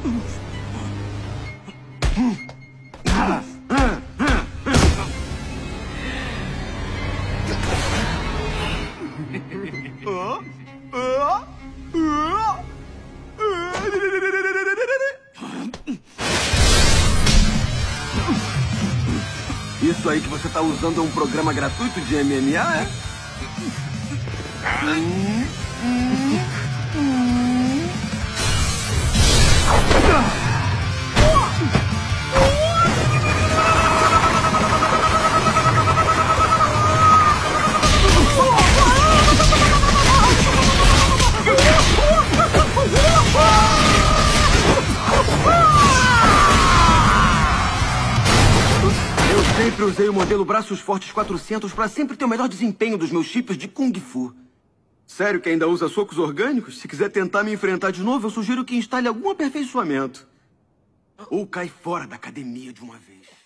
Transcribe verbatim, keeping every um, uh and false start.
Isso aí que você tá usando é um programa gratuito de M M A, é? Hum, hum, hum. Eu sempre usei o modelo Braços Fortes quatrocentos para sempre ter o melhor desempenho dos meus chips de Kung Fu. Sério que ainda usa socos orgânicos? Se quiser tentar me enfrentar de novo, eu sugiro que instale algum aperfeiçoamento. Ou cai fora da academia de uma vez.